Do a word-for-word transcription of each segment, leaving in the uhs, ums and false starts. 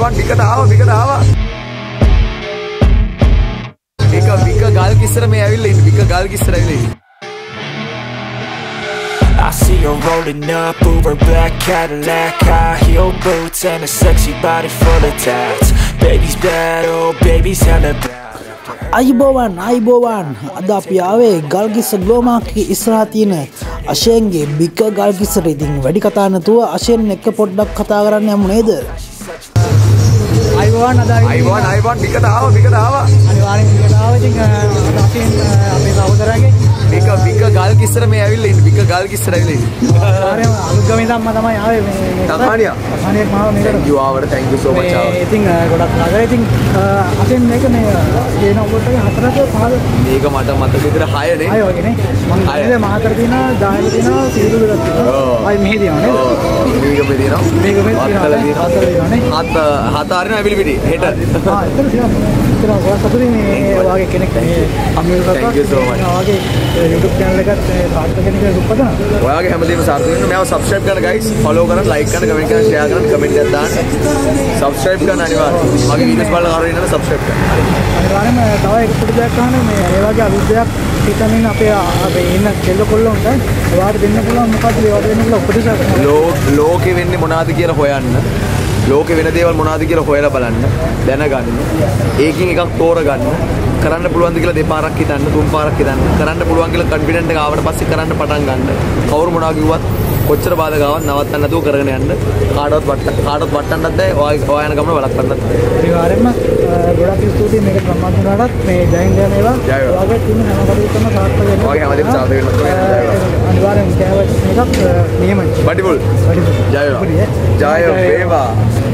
ආයිබන් Bika දාවා Bika දාවා Bika Bika ගල් කිස්සර මේ ඇවිල්ලා ඉන්නේ Bika ගල් කිස්සර ඇවිල්ලා ඉන්නේ I see her rolling up, Uber black Cadillac, high heel boots and a sexy body full of tats. Baby's bad, oh baby's hella bad. අයිබෝවන් අයිබෝවන් අද අපි ආවේ ගල්කිස්ස ග්ලෝමාර්කේ ඉස්සරහා තියෙන අෂෙන්ගේ Bika ගල්කිස්සට. ඉතින් වැඩි කතා නැතුව අෂෙන් එක්ක පොඩ්ඩක් කතා කරන්න යමු නේද? අයිබෝවන් අද අයිබන් අයිබන් Bika දාවා Bika දාවා අනිවාර්යෙන් Bika දාවා. ඉතින් අෂෙන් අපේ සහෝදරයාගේ Bika Bika ගල් කිස්සර මේ ඇවිල්ලා ඉන්නේ Bika ගල් කිස්සර ඇවිල්ලා ඉන්නේ ආරෙම අලුත්ගම ඉඳන් මම තමයි ආවේ මේ තමානියා තමානියක් මාව මේකට thank you ආවට thank you so much ආවට ඉතින් ගොඩක් ආදරේ. ඉතින් අෂෙන් මේක මේ ගේන ඔබට හතරක පහල මේක මට මතක විතර හය නේ හය වගේ නේ මම ඉතින් මහතර දිනා දායක දිනා සීරු දෙකක් තියෙනවා. අය මෙහෙ දිනවා නේද? මේක මේ දිනවා මේක මේ හතර දිනවා හතර දිනවා නේ. හත හත ආරින ඇවිලි පිටි හෙට ආ එතන තියෙනවා. එතන ඔයා සතුටින් මේ වාගේ කෙනෙක් අම්මිල් කරා. thank you so much වාගේ YouTube channel එකත් පාර්ට් කෙනෙක් දුප්පතන. ඔයාගේ හැමදේම සාර්ථක වෙන්න මේව subscribe කරන්න guys follow කරන්න like කරන්න comment කරන්න share කරන්න comment එකක් දාන්න subscribe කරන්න අනිවාර්යයෙන්. මගේ videos බලලා කරගෙන ඉන්න subscribe කරන්න. අනිවාර්යයෙන්ම තව එක පොඩි දෙයක් අහන්න මේ ඒ වගේ අලුත් දෙයක් හිතමින් අපේ අපේ ඉන්න කෙල්ල කොල්ලොන්ට ඔයාලට දෙන්න පුළුවන් මොකක්ද ඒවට දෙන්න පුළුවන් උපදේශයක් ලෝකෙ වෙන්නේ මොනවද කියලා හොයන්න. ලෝකෙ වෙන දේවල් මොනවද කියලා හොයලා බලන්න. දැනගන්න. ඒකින් එකක් තෝරගන්න. කරන්න පුළුවන්ද කියලා දෙපාරක් හිතන්න, තුන් පාරක් හිතන්න. කරන්න පුළුවන් කියලා confident එක ආවට පස්සේ කරන්න පටන් ගන්න. කවුරු මොනවා කිව්වත් කොච්චර බාධාවක් නවත්තන්න නැතුව කරගෙන යන්න. කාටවත් වට කාටවත් වටන්නත් බෑ. ඔයා යන ගමන වළක්වන්නත් බෑ. අනිවාර්යයෙන්ම ගොඩක් ස්තුතියි මේක සම්මාන දුන්නාට මේ ජයෙන් ජය මේවා. ඔයාගේ තින්න හැම කටයුත්තම සාර්ථක වෙනවා. ඔයාගේ හැමදේම සාර්ථක වෙනවා. අනිවාර්යෙන් කෑවත් මේකත් නියමයි. වටිපුල්. ජය වේවා. ජය වේවා.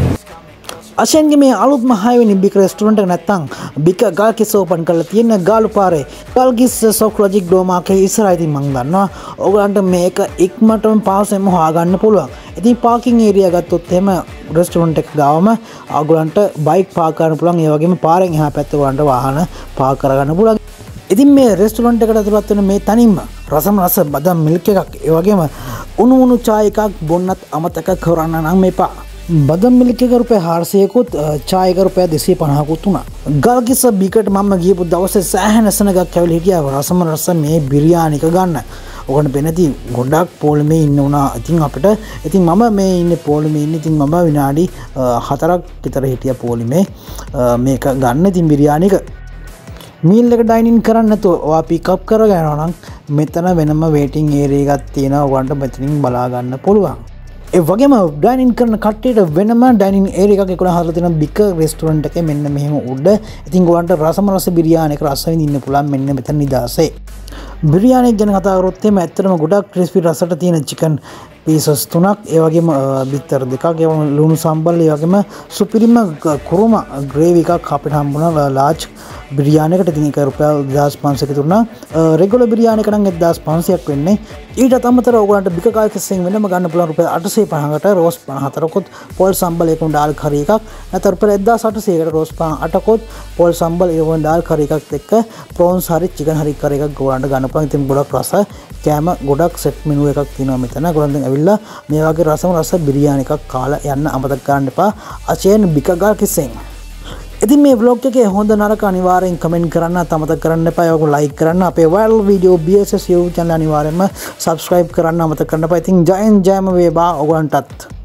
අෂෙන්ගේ මේ අලුත්ම හයවෙනි Bika රෙස්ටුරන්ට් එක නැත්තම් Bika ගල්කිස්ස ඕපන් කරලා තියෙන ගාලු පාරේ ගල්කිස්ස සොක්ලොජික් ග්ලෝමාර්කේ ඉස්සරහා. ඉතින් මම දන්නවා ඔයගලන්ට මේක ඉක්මනටම පාසෙම හොයාගන්න පුළුවන්. ඉතින් පාකින් ඒරියා ගත්තොත් එහෙම රෙස්ටුරන්ට් එක ගාවම ඔයගලන්ට බයික් පාක් කරන්න පුළුවන්. ඒ වගේම පාරෙන් එහා පැත්තේ ඔයගලන්ට වාහන පාක් කරගන්න පුළුවන්. ඉතින් මේ රෙස්ටුරන්ට් එකට ඇතුළත් වෙන මේ තනින්ම රසම රස බදාම් මිල්ක් එකක් ඒ වගේම උණු උණු චාය එකක් බොන්නත් අමතක කරන්න නම් මේපා. බදම් මිල්ක් එක රුපියල් හාරසියකුත් චාය එක රුපියල් දෙසිය පනහකුත් උනා. ගල්කිස්ස Bikaට මම ගියපු දවසේ සෑහෙන සෙනගක් ඇවිල්ලා හිටියා රසම රස මේ බිරියානි එක ගන්න. ඔකට වෙනදී ගොඩක් පොලිමේ ඉන්න උනා. ඉතින් අපිට ඉතින් මම මේ ඉන්නේ පොලිමේ ඉන්නේ. ඉතින් මම විනාඩි හතරක් විතර හිටියා පොලිමේ මේක ගන්න. ඉතින් බිරියානි එක මීල් එක ඩයින් ඉන් කරන්න නැතුව ඔයා පික් අප් කරගෙන යනවා නම් මෙතන වෙනම වේටිං ඒරියා එකක් තියෙනවා. ඔයගන්ට මෙතනින් බලා ගන්න පුළුවන්. ඒ වගේම ඩයිනින් කරන කට්ටියට වෙනම ඩයිනින් ඒරියා එකක් එක්කලා හදලා තියෙනවා Bika රෙස්ටුරන්ට් එකේ මෙන්න මෙහෙම උඩ. ඉතින් ඔයගොල්ලන්ට රසම රස බිරියානි එක රස විඳින්න පුළුවන් මෙන්න මෙතන නිදාසේ. බිරියානි ගැන කතා කරොත් එimhe ඇත්තටම ගොඩක් ක්‍රිස්පි රසට තියෙන චිකන් පීසස් තුනක්, ඒ වගේම බිත්තර දෙකක්, ඒ වගේම ලුණු සම්බල්, ඒ වගේම සුපිරිම කුරුම ග්‍රේවි එකක් අපිට හම්බුණා ලාර්ජ් බිරියානි එකට. ඉතින් ඒක රුපියල් දෙදාස් පන්සියක තුනා. රෙගුලර් බිරියානි එක නම් එක්දාස් පන්සියයක් වෙන්නේ. ඊට අමතරව ඔයගොල්ලන්ට Bika ගල්කිස්සෙන් වෙනම ගන්න පුළුවන් රුපියල් අටසිය පනහකට රෝස් පනහතරකොත් පොල් සම්බල් එකම ඩාල් කරි එකක්. නැත්නම් රුපියල් එක්දාස් අටසියකට රෝස් පහ අටකොත් පොල් සම්බල් ඒවම ඩාල් කරි එකක් එක්ක ප්‍රෝන්ස් හරි චිකන් හරි කරි එකක් ඔයගොල්ලන්ට ගන්න පුළුවන්. ඉතින් ගොඩක් රස කෑම ගොඩක් සෙට් මෙනු එකක් තියෙනවා මෙතන. ඔයගොල්ලන් ඇවිල්ලා මේ වගේ රසම රස බිරියානි එකක් කාලා යන්න අමතක කරන්න එපා අෂෙන් Bika ගල්කිස්සෙන්. ඉතින් මේ vlog එකේ හොඳ නරක අනිවාර්යෙන් කමෙන්ට් කරන්න අමතක කරන්න එපා. ඒක ලයික් කරන්න. අපේ viral video B S S YouTube channel අනිවාර්යෙන්ම subscribe කරන්න අමතක කරන්න එපා. ඉතින් ජයෙන් ජයම වේවා ඔයගලන්ටත්.